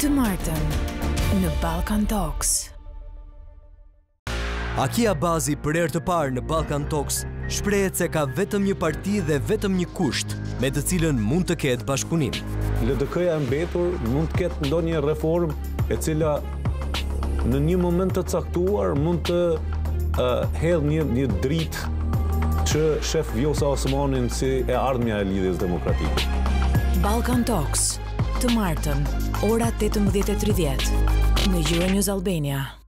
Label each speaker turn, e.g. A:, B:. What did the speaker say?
A: Të martën në Balkan Talks.
B: Haki Abazi për herë të parë në Balkan Talks shprehet se ka vetëm një parti dhe vetëm një kusht, me të cilën mund të ketë bashkëpunim.
C: LDK-ja e mbetur mund të ketë ndonjë reformë e cila në një moment të caktuar mund të hedh një dritë që shef Vjosa Osmanin si e ardhmja e lidhjes demokratike.
A: Balkan Talks, të martën, ora 18:30 në Euronews Albania.